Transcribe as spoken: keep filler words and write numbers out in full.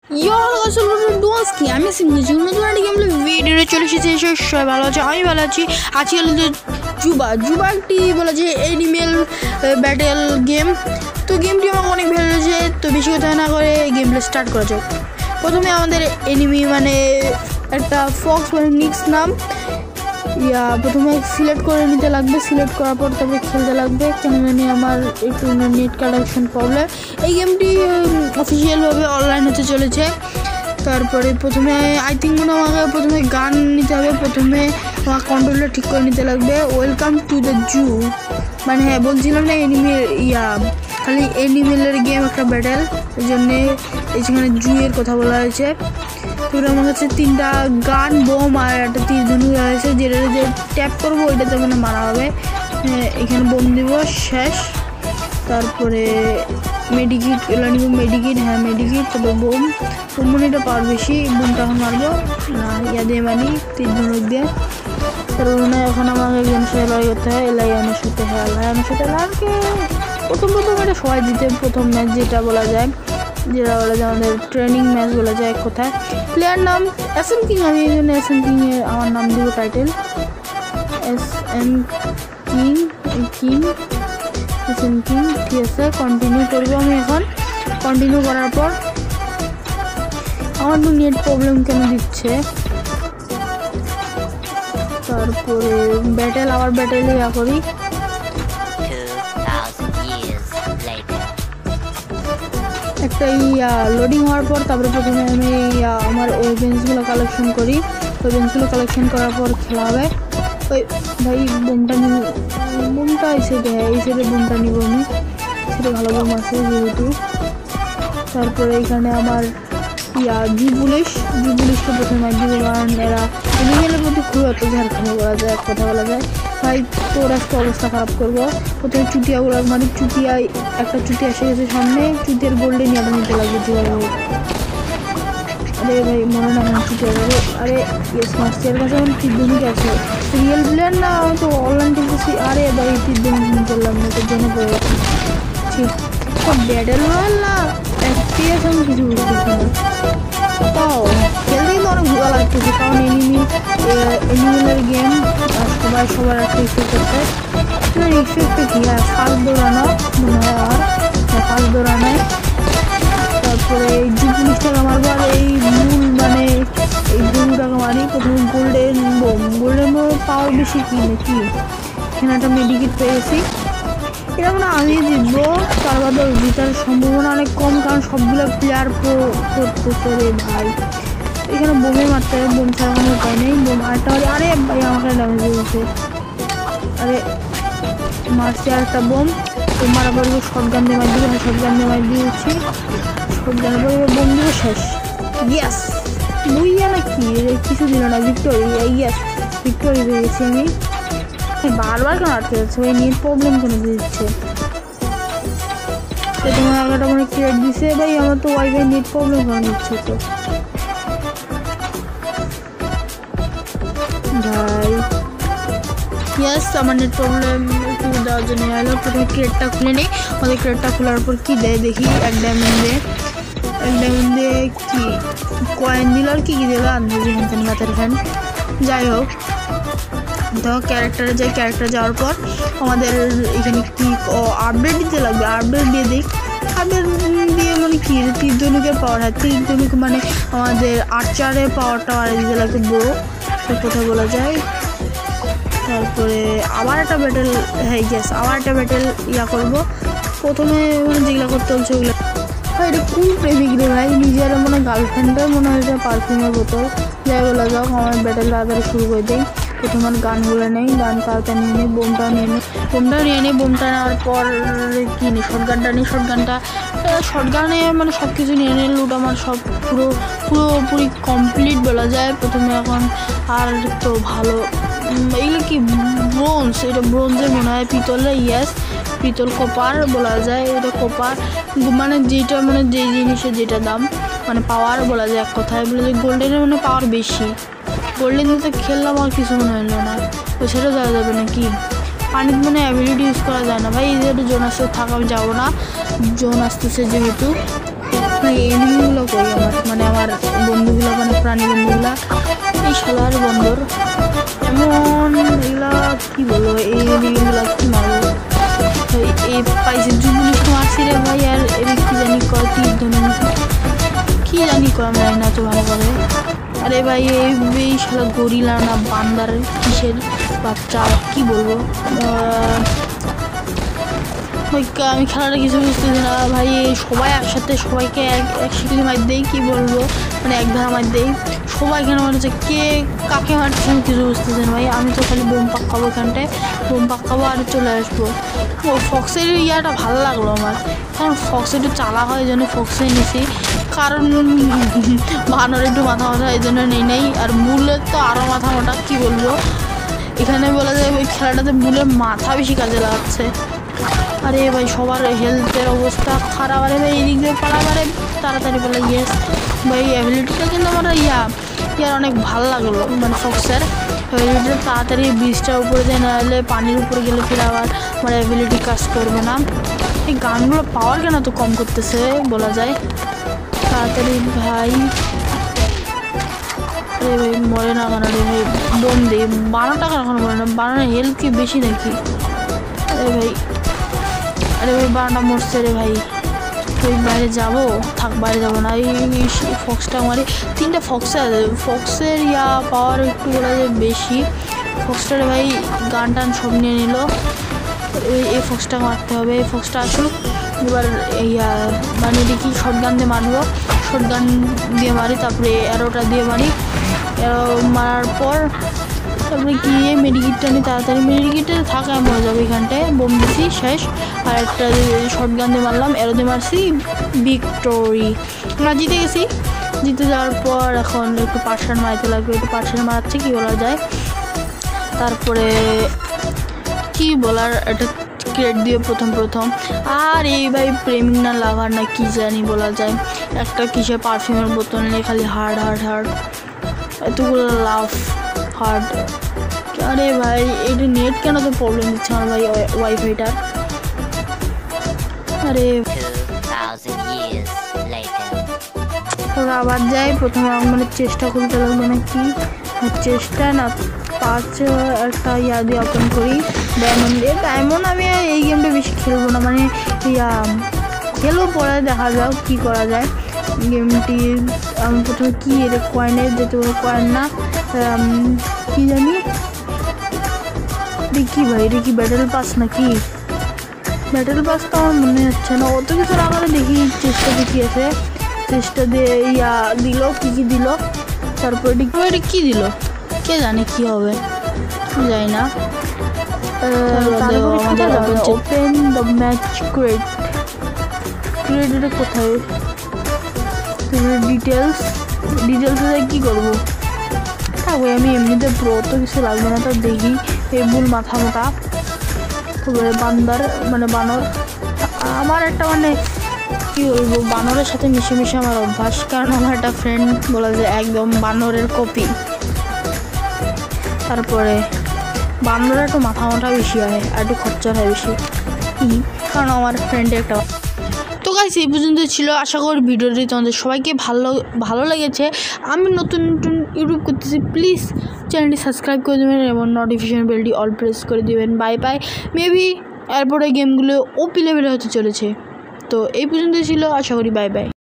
কি আমি ভিডিওতে চলে এসেছি সবাই ভালো আছে আমি ভালো আছি আজকে হলো জুবা জুবা একটি বলা যায় এনিমেল ব্যাটেল গেম তো গেমটি আমার অনেক ভালো লেগেছে তো বেশি কথা না করে গেম প্লে স্টার্ট করা যাক প্রথমে আমাদের এনিমি মানে একটা ফক্স মানে নিক্স নাম ইয়া প্রথমে সিলেক্ট করে নিতে লাগবে সিলেক্ট করার পর তারপরে খেলতে লাগবে কেন জানি আমার একটু নেট কানেকশন প্রবলেম এই গেমটি অফিসিয়ালভাবে অনলাইন হতে চলেছে তারপরে প্রথমে আই থিঙ্ক মনে আমাকে প্রথমে গান নিতে হবে প্রথমে আমার কন্ট্রোলটা ঠিক করে নিতে লাগবে ওয়েলকাম টু দ্য জু মানে হ্যাঁ বলছিলাম না এনিমি ইয়া খালি এনিমেলের গেম একটা ব্যাটেল ওই জন্যে এখানে জুয়ের কথা বলা হয়েছে তো আমার কাছে তিনটা গান বোম আর একটা তীর ধনুক রয়েছে যেটা যে ট্যাপ করবো ওইটাতে মানে মারা হবে এখানে বোম দিব শেষ তারপরে মেডিকিট এগুলো নিব মেডিকিট হ্যাঁ মেডিকিট তারপর বোম বোমটা পাওয়ার বেশি বোমটা এখন মারবো না ইয়া দিয়ে মানি তীর ধনুক দিয়ে তারপর মনে হয় এখন আমাকে একজন সাথে লড়াই করতে হয় লাইনের সাথে হ্যাঁ লাইনের সাথে লাইনকে প্রথম প্রথম এটা সবাই জিতে প্রথম ম্যাচ যেটা বলা যায় যেটা বলা যায় আমাদের ট্রেনিং ম্যাচ বলা যায় এক কথায় প্লেয়ার নাম এস এম কিং আমি এই জন্য এস এম কিংয়ের আমার নাম দিব title S M king king S M king ঠিক আছে কন্টিনিউ করবো আমি এখন কন্টিনিউ করার পর আমার তো নেট প্রবলেম কেন দিচ্ছে তারপরে ব্যাটেল আবার ব্যাটেল ইয়া করি একটা ইয়া লোডিং হওয়ার পর তারপরে প্রথমে আমি আমার ওয়েপেন্সগুলো কালেকশন করি ওয়েপেন্সগুলো কালেকশন করার পর খেলা হবে ওই ভাই বোমটা নিব বোমটা এই সাইডে হ্যাঁ এই সাইডে বোমটা নিব আমি সেটা ভালো বোম আছে যেহেতু তারপরে এখানে আমার ইয়া জি পুলিশ জি পুলিশকে প্রথমে মার দিব কারণ এরা এনিমেলের প্রতি খুব এত ঝাড়খানি বলা যায় এক কথা বলা যায় ভাই তোর একটা অবস্থা খারাপ করবো প্রথমে চুটিয়াগুলো মানে চুটিয়ায় একটা চুটি এসে গেছে সামনে চুটিয়ার গোল্ডেন ইয়াটা নিতে লাগবে যেভাবে আরে ভাই মনে না আমার চুটিয়া যাবে আরে ইয়েস মারছি এর কাছে এখন তীর্ধনুক আছে রিয়েল প্লেয়ার না আমি তো অনলাইন খেলতেছি আরে ভাই তীর্ধনুক নিয়ে করলাম না তোর জন্য পড়ে গেছে ঠিক ব্যাটেল রয়্যাল না এফপিএস আমি কিছু বুঝতেছি না তাও খেলতে কিন্তু অনেক ভালো লাগতেছে কারণ এনিমি এনিমেলের গেম সবাই সবার একটা ইফেক্ট করতে না ইফেক্টটা কি আর ফার্স্ট দৌড়ানো মনে হয় আর ফার্স্ট দৌড়ানোয় তারপরে এই জু পুলিশটাকে মারবো আর এই মূল মানে এই গরুটাকে মারি প্রথমে golden bomb golden bomb power বেশি কি নাকি এখানে একটা মেডিকেট পেয়ে গেছি এটা মানে আমি জিতবো তার বাদে জিতার সম্ভাবনা অনেক কম কারণ সবগুলো প্লেয়ার করতেছে রে ভাই এখানে বোমে মারতে হবে বোম ছাড়া কোনো উপায় নেই বোম আরেকটা আরে ভাই আমাকে ড্যামেজ দিয়েছে আরে মারছি আরেকটা বোম তো মারা পড়বো শর্ট গান দিয়ে মার দিব হ্যাঁ শর্ট গান দিয়ে মার দিয়েছি শর্ট গানের পরে বোম দিব শেষ ইয়াস বুইয়া না কি কিছু দিল না ভিক্টোরি ইয়াস ভিক্টোরি পেয়ে গেছি আমি বারবার কেন আটকে যাচ্ছে ভাই নেট প্রবলেম কেন দিচ্ছে তো তোমার আগাটা মানে ক্রিয়েট দিছে ভাই আমার তো ওয়াইফাই নেট প্রবলেম কেন দিচ্ছে তো ভাই ইয়াস আমার নেট প্রবলেম একটু দেওয়ার জন্য এলো প্রথমে ক্রেটটা খুলে নিই আমাদের ক্রেটটা খোলার পর কী দেয় দেখি এক ডায়মন্ড দিয়ে এক ডায়মন্ড দিয়ে কি কয়েন দিল আর কি কী দিল আন্দাজি হ্যান মাথার ফ্যান যাই হোক তো ক্যারেক্টারে যাই ক্যারেক্টার যাওয়ার পর আমাদের এখানে কি আপডেট দিতে লাগবে আপডেট দিয়ে দিই আপডেট দিয়ে মানে কি তীর ধনুকের পাওয়ার হয় তীর ধনুক মানে আমাদের আর্চারের পাওয়ারটা বাড়িয়ে দিতে লাগবে বড়ো কথা বলা যায় তারপরে আবার একটা ব্যাটেল হ্যাঁ গ্যাস আবার একটা ব্যাটেল ইয়া করবো প্রথমে মানে যেগুলো করতে হচ্ছে ওগুলো ভাই এটা কোন প্রেমিক রে ভাই নিজের মনে গার্লফ্রেন্ডের মনে হয় পারফিউমের বোতল যাই বলা যাক আমার ব্যাটেল তাড়াতাড়ি শুরু করে দিই প্রথম আর গানগুলো নেই গান তাড়াতাড়ি নিয়ে নিই বোমটাও নিয়ে নিই বোমটাও নিয়ে নিই বোমটা নেওয়ার পর কী নিই শর্ট গানটা নিই শর্ট গানটা শর্ট গানে মানে সব কিছু নিয়ে নিই লুট আমার সব পুরো পুরোপুরি কমপ্লিট বলা যায় প্রথমে এখন আর তো ভালো এগুলো কি ব্রোঞ্জ এটা ব্রোঞ্জের মনে হয় পিতলে ইয়াস পিতল কপার বলা যায় এটা কপার মানে যেটা মানে যে জিনিসের যেটা দাম মানে পাওয়ার বলা যায় এক কথায় বলে যে গোল্ডেনের মানে পাওয়ার বেশি গোল্ডেন দিতে খেললাম আর কিছু মনে হলো না তো সেটা যাওয়া যাবে নাকি পানিতে মানে অ্যাবিলিটি ইউজ করা যায় না ভাই এই যে জোন আসতে থাকা আমি যাবো না জোন আসতেছে যেহেতু মানে এনিমিগুলো কই আমার, মানে আমার বন্ধুগুলো, মানে প্রাণী বন্ধুগুলা। এই শালার বন্দর এমন, এগুলা কি বলবো, এই এনিমিগুলা কি মারবো। এই পাইছে জুবুলিশ মারছি রে ভাই। আর এদিক কি জানি কয় তীর ধনুক কি জানি কয়, আমি জানি না তো ভালো করে। আরে ভাই এই শালা গরিলা না বান্দার কিসের বাচ্চা, কি বলবো। আমি খেলাটা কিছু বুঝতেছি না ভাই। সবাই একসাথে সবাইকে এক এক শিকলি মার দেই, কী বলবো, মানে এক ধারা মার দেই। সবাই এখানে মনে হচ্ছে কে কাকে মারছে আমি কিছু বুঝতেছি না ভাই। আমি তো খালি বোম পাক্কাবো এখানটায়, বোম পাক্কাবো আর চলে আসবো। ও ফক্সের ইয়াটা ভালো লাগলো আমার, কারণ ফক্স একটু চালা হয় এই জন্য ফক্সে নিছি। কারণ বানর একটু মাথা মাথা এই জন্য নেই নেই। আর বুলের তো আরও মাথা মোটা, কী বলবো। এখানে বলা যায় ওই খেলাটাতে বুলের মাথা বেশি কাজে লাগাচ্ছে। আরে ভাই সবার হেলথের অবস্থা খারাপ। আরে ভাই এদিক দিয়ে পালা, আরে তাড়াতাড়ি পালা। ইয়েস ভাই অ্যাবিলিটিটা কিন্তু আমার ইয়া ইয়ার অনেক ভালো লাগলো, মানে ফক্সের অ্যাবিলিটিটা তাড়াতাড়ি ব্রিজটার উপরে দিয়ে, নাহলে পানির উপরে গেলে ফিরে আবার আমার অ্যাবিলিটি কাজ করবে না। এই গানগুলো পাওয়ার কেন তো কম করতেছে বলা যায়। তাড়াতাড়ি ভাই, আরে ভাই মরে না কেন রে ভাই, বোম দিই। বারো টাকা এখন মরে না, বারোটা হেলথ কি বেশি নাকি। আরে ভাই, আরে ভাই বারোটা মরছে রে ভাই। তুই বাইরে যাবো, থাক বাইরে যাবো না। এই ফক্সটা মারি, তিনটা ফক্সে আছে। ফক্সের ইয়া পাওয়ার একটু বলা যায় বেশি। ফক্সটারে ভাই গান টান সব নিয়ে নিল। এই এই ফক্সটা মারতে হবে, এই ফক্সটা আসুক। এবার ইয়া মানে দেখি শর্ট গান দিয়ে মারবো, শর্ট গান দিয়ে মারি, তারপরে অ্যারোটা দিয়ে মারি। অ্যারো মারার পর তারপরে গিয়ে মেডিকিটটা নিয়ে তাড়াতাড়ি, মেডিকিটটা থাকা মরে যাবে এখানটায়। বোম দিছি শেষ। আর একটা শর্ট গান দিয়ে মারলাম, অ্যারো দিয়ে মারছি, ভিক্টোরি। আমরা জিতে গেছি। জিতে যাওয়ার পর এখন একটু পার্সান মারতে লাগবে, একটু পার্সান মারাচ্ছে কী বলা যায়। তারপরে কি বলার, একটা ক্রেড দিয়ে প্রথম প্রথম। আর এই ভাই প্রেমিক না লাভার না কি জানি বলা যায়, একটা কিসে পারফিউমের বোতল নিয়ে খালি হার্ড হার্ড হার্ড, এতগুলো লাভ হার্ড। আরে ভাই এটা নেট কেন তো প্রবলেম দিচ্ছে আমার ভাই ওয়াইফাইটার। আরে ওরা আবার যাই প্রথমে মানে চেষ্টা করতে লাগবে নাকি, চেষ্টা না পাঁচ একটা ইয়া দিয়ে ওপেন করি ডায়মন্ড দিয়ে। ডায়মন্ড আমি এই গেমটা বেশি খেলবো না, মানে ইয়া খেলবো পরে দেখা যাক কী করা যায়। গেমটি আমি প্রথমে কী এটা কয়েনের যেতে পারে, কয়েন না কী জানি দেখি ভাই, এটা কি ব্যাটেল পাস নাকি? ব্যাটেল পাস তো আমার মনে হচ্ছে না। অত কিছু আগে দেখি চেষ্টা দেখি আছে, চেষ্টা দিয়ে ইয়া দিল, কী কী দিল, তারপর এটা কী দিল কে জানে কি হবে, যাই না। Open the match crate, crate এটা কোথায়, ডিটেলস, ডিটেলসে কী করবো থাকবে। আমি এমনিতে প্রো তো কিছু লাগবে না, তো দেখি এই বুল মাথা মোটা, তারপরে বান্দার মানে বানর। আমার একটা মানে কী বলবো, বানরের সাথে মিশে মিশে আমার অভ্যাস, কারণ আমার একটা ফ্রেন্ড বলা যায় একদম বানরের কপি। তারপরে বানরের একটু মাথা মোটা বেশি হয় আর একটু খরচা হয় বেশি, কারণ আমার ফ্রেন্ডের একটা। তো গাইস এই পর্যন্ত ছিল, আশা করি ভিডিওটি তোমাদের সবাইকে ভালো ভালো লেগেছে। আমি নতুন নতুন ইউটিউব করতেছি, প্লিজ চ্যানেলটি সাবস্ক্রাইব করে দেবেন এবং নোটিফিকেশন বেলটি অল প্রেস করে দেবেন। Bye bye. মেবি এরপরে গেমগুলো ওপি লেভেলে হতে চলেছে। তো এই পর্যন্ত ছিল, আশা করি বাই বাই।